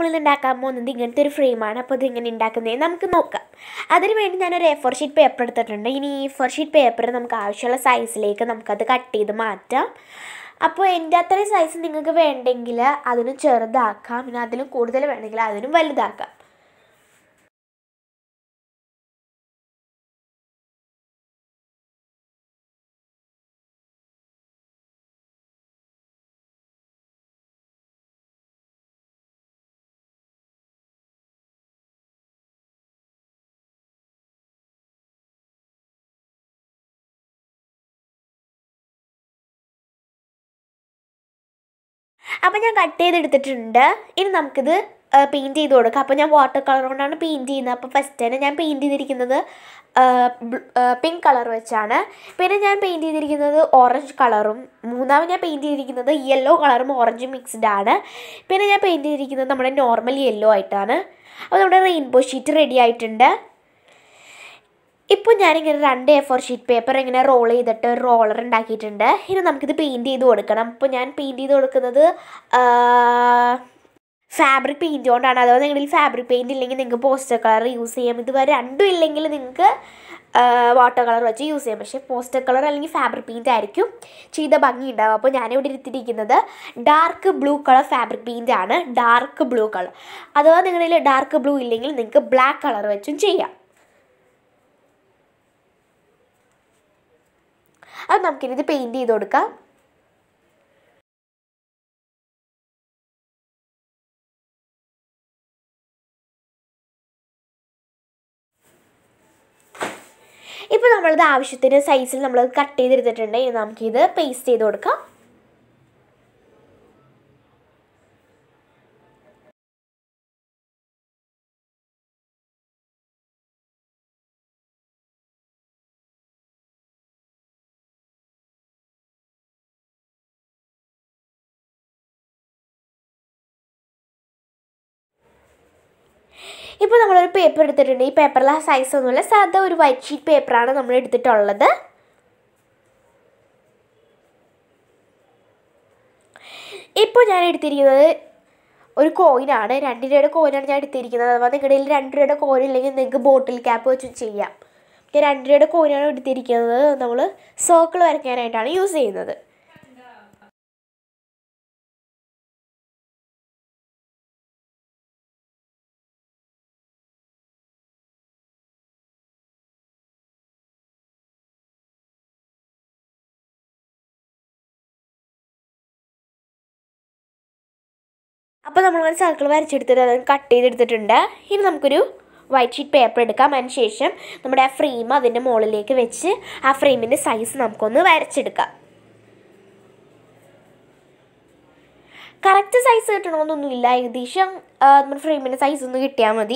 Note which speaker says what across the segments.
Speaker 1: നമ്മളിന്ന് ഉണ്ടാക്കാൻ പോകുന്നത് ഇങ്ങനത്തെ ഒരു ഫ്രെയിമാണ്. അപ്പോൾ ഇത് ഇങ്ങനെ ഉണ്ടാക്കുന്നത് നമുക്ക് നോക്കാം. അതിന് വേണ്ടി ഞാനൊരു A4 ഷീറ്റ് പേപ്പർ എടുത്തിട്ടുണ്ട്. ഇനി ഈ A4 ഷീറ്റ് പേപ്പർ നമുക്ക് ആവശ്യമുള്ള സൈസിലേക്ക് നമുക്കത് കട്ട് ചെയ്ത് മാറ്റാം. അപ്പോൾ എൻ്റെ അത്രയും സൈസ് നിങ്ങൾക്ക് വേണ്ടെങ്കിൽ അതിനും ചെറുതാക്കാം, പിന്നെ അതിലും കൂടുതൽ വേണമെങ്കിൽ അതിനും വലുതാക്കാം. അപ്പോൾ ഞാൻ കട്ട് ചെയ്തെടുത്തിട്ടുണ്ട്. ഇനി നമുക്കിത് പെയിൻറ്റ് ചെയ്ത് കൊടുക്കാം. അപ്പോൾ ഞാൻ വാട്ടർ കളർ കൊണ്ടാണ് പെയിൻറ്റ് ചെയ്യുന്നത്. അപ്പോൾ ഫസ്റ്റ് തന്നെ ഞാൻ പെയിൻറ്റ് ചെയ്തിരിക്കുന്നത് പിങ്ക് കളർ വെച്ചാണ്. പിന്നെ ഞാൻ പെയിൻറ്റ് ചെയ്തിരിക്കുന്നത് ഓറഞ്ച് കളറും, മൂന്നാമത് ഞാൻ പെയിൻറ്റ് ചെയ്തിരിക്കുന്നത് യെല്ലോ കളറും ഓറഞ്ചും മിക്സ്ഡ് ആണ്. പിന്നെ ഞാൻ പെയിൻറ്റ് ചെയ്തിരിക്കുന്നത് നമ്മുടെ നോർമൽ യെല്ലോ ആയിട്ടാണ്. അപ്പോൾ നമ്മുടെ റെയിൻബോ ഷീറ്റ് റെഡി ആയിട്ടുണ്ട്. ഇപ്പോൾ ഞാനിങ്ങനെ 2 A4 ഷീറ്റ് പേപ്പർ ഇങ്ങനെ റോൾ ചെയ്തിട്ട് ഒരു റോളർ ഉണ്ടാക്കിയിട്ടുണ്ട്. ഇനി നമുക്കിത് പെയിൻറ്റ് ചെയ്ത് കൊടുക്കണം. അപ്പോൾ ഞാൻ പെയിൻറ്റ് ചെയ്ത് കൊടുക്കുന്നത് ഫാബ്രിക് പെയിൻറ്റ് കൊണ്ടാണ്. അഥവാ നിങ്ങളിൽ ഫാബ്രിക് പെയിൻറ്റ് ഇല്ലെങ്കിൽ നിങ്ങൾക്ക് പോസ്റ്റർ കളർ യൂസ് ചെയ്യാം. ഇതുവരെ രണ്ടും ഇല്ലെങ്കിൽ നിങ്ങൾക്ക് വാട്ടർ കളർ വെച്ച് യൂസ് ചെയ്യാം. പക്ഷേ പോസ്റ്റർ കളർ അല്ലെങ്കിൽ ഫാബ്രിക് പെയിൻറ്റ് ആയിരിക്കും ചെയ്ത ഭംഗി ഉണ്ടാവും. അപ്പോൾ ഞാനിവിടെ എടുത്തിരിക്കുന്നത് dark blue colour fabric paint ആണ്. ഡാർക്ക് ബ്ലൂ കളർ, അഥവാ നിങ്ങളിൽ ഡാർക്ക് ബ്ലൂ ഇല്ലെങ്കിൽ നിങ്ങൾക്ക് ബ്ലാക്ക് കളർ വെച്ചും ചെയ്യാം. അത് നമുക്കിനിത് പെയിൻറ്റ് ചെയ്ത് കൊടുക്കാം. ഇപ്പോൾ നമ്മളത് ആവശ്യത്തിന് സൈസിൽ നമ്മളത് കട്ട് ചെയ്തെടുത്തിട്ടുണ്ട്. ഇനി നമുക്കിത് പേസ്റ്റ് ചെയ്ത് കൊടുക്കാം. ഇപ്പോൾ നമ്മളൊരു പേപ്പർ എടുത്തിട്ടുണ്ട്. ഈ പേപ്പറിൽ ആ സൈസ് ഒന്നുമില്ല, സാധാ ഒരു വൈറ്റ് ഷീറ്റ് പേപ്പറാണ് നമ്മൾ എടുത്തിട്ടുള്ളത്. ഇപ്പോൾ ഞാൻ എടുത്തിരിക്കുന്നത് ഒരു കോയിനാണ്. 2 രൂപയുടെ കോയിനാണ് ഞാൻ എടുത്തിരിക്കുന്നത്. അഥവാ നിങ്ങളുടെ കയ്യിൽ 2 രൂപയുടെ കോയിൻ ഇല്ലെങ്കിൽ നിങ്ങൾക്ക് ബോട്ടിൽ ക്യാപ്പ് വെച്ചും ചെയ്യാം. ഞാൻ 2 രൂപയുടെ കോയിനാണ് എടുത്തിരിക്കുന്നത്. നമ്മൾ സർക്കിൾ വരയ്ക്കാനായിട്ടാണ് യൂസ് ചെയ്യുന്നത്. അപ്പോൾ നമ്മളൊരു സർക്കിൾ വരച്ചെടുത്തിട്ട് അത് കട്ട് ചെയ്തെടുത്തിട്ടുണ്ട്. ഇനി നമുക്കൊരു വൈറ്റ് ഷീറ്റ് പേപ്പർ എടുക്കാം. അതിന് ശേഷം നമ്മുടെ ആ ഫ്രെയിം അതിൻ്റെ മുകളിലേക്ക് വെച്ച് ആ ഫ്രെയിമിൻ്റെ സൈസ് നമുക്കൊന്ന് വരച്ചെടുക്കാം. കറക്റ്റ് സൈസ് കിട്ടണമെന്നൊന്നുമില്ല, ഏകദേശം നമ്മുടെ ഫ്രെയിമിൻ്റെ സൈസ് ഒന്ന് കിട്ടിയാൽ മതി.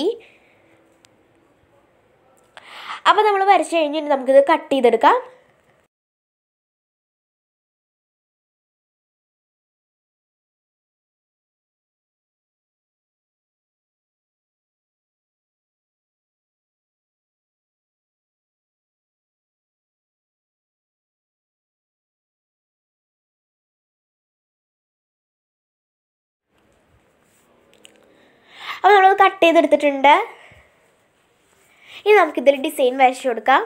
Speaker 1: അപ്പോൾ നമ്മൾ വരച്ച് കഴിഞ്ഞിട്ട് നമുക്കിത് കട്ട് ചെയ്തെടുക്കാം. അപ്പോൾ നമ്മളത് കട്ട് ചെയ്തെടുത്തിട്ടുണ്ട്. ഇനി നമുക്കിതിൽ ഡിസൈൻ വരച്ചു കൊടുക്കാം.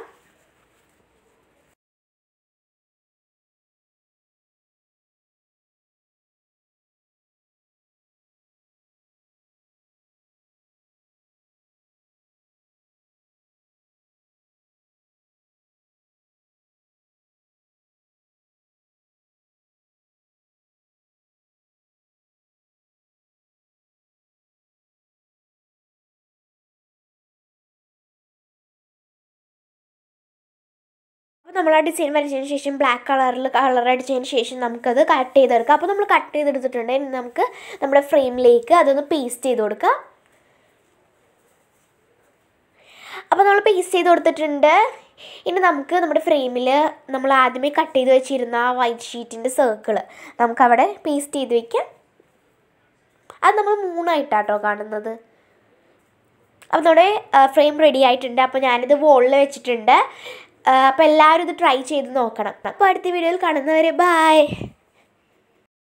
Speaker 1: അപ്പോൾ നമ്മൾ ആ ഡിസൈൻ വരച്ചതിന് ശേഷം ബ്ലാക്ക് കളർ അടിച്ചതിന് ശേഷം നമുക്കത് കട്ട് ചെയ്തെടുക്കാം. അപ്പോൾ നമ്മൾ കട്ട് ചെയ്തെടുത്തിട്ടുണ്ട്. ഇനി നമുക്ക് നമ്മുടെ ഫ്രെയിമിലേക്ക് അതൊന്ന് പേസ്റ്റ് ചെയ്ത് കൊടുക്കാം. അപ്പോൾ നമ്മൾ പേസ്റ്റ് ചെയ്ത് കൊടുത്തിട്ടുണ്ട്. ഇനി നമുക്ക് നമ്മുടെ ഫ്രെയിമിൽ നമ്മൾ ആദ്യമേ കട്ട് ചെയ്ത് വെച്ചിരുന്ന ആ വൈറ്റ് ഷീറ്റിൻ്റെ സർക്കിൾ നമുക്കവിടെ പേസ്റ്റ് ചെയ്ത് വയ്ക്കാം. അത് നമ്മൾ 3 ആയിട്ടാട്ടോ കാണുന്നത്. അപ്പോൾ നമ്മുടെ ഫ്രെയിം റെഡി ആയിട്ടുണ്ട്. അപ്പോൾ ഞാനിത് വോളിൽ വെച്ചിട്ടുണ്ട്. അപ്പോൾ എല്ലാവരും ഇത് ട്രൈ ചെയ്ത് നോക്കണം. അപ്പോൾ അടുത്ത വീഡിയോയിൽ കാണുന്നവരെ ബൈ.